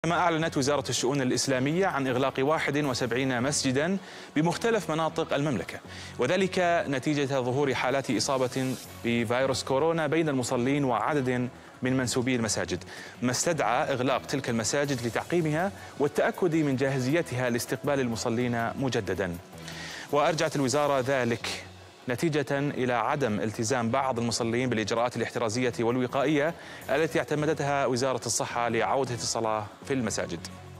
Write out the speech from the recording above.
كما أعلنت وزارة الشؤون الإسلامية عن إغلاق 71 مسجدا بمختلف مناطق المملكة، وذلك نتيجة ظهور حالات إصابة بفيروس كورونا بين المصلين وعدد من منسوبي المساجد، ما استدعى إغلاق تلك المساجد لتعقيمها والتأكد من جاهزيتها لاستقبال المصلين مجددا. وأرجعت الوزارة ذلك نتيجة إلى عدم التزام بعض المصلين بالإجراءات الاحترازية والوقائية التي اعتمدتها وزارة الصحة لعودة الصلاة في المساجد.